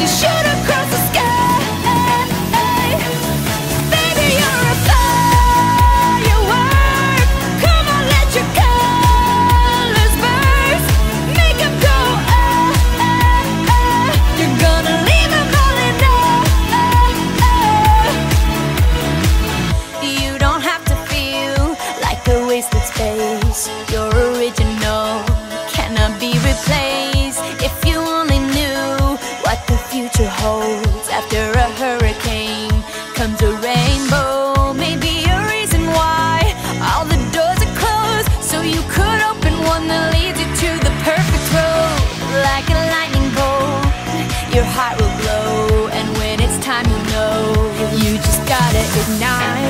shoot across the sky. Baby, you're a firework. Come on, let your colors burst. Make 'em go, You're gonna leave 'em all in awe. You don't have to feel like a wasted space. You're original, cannot be replaced. If you only knew what the future holds. After a hurricane comes a rainbow. Maybe a reason why all the doors are closed, so you could open one that leads you to the perfect road. Like a lightning bolt, your heart will glow, and when it's time, you know you just gotta ignite.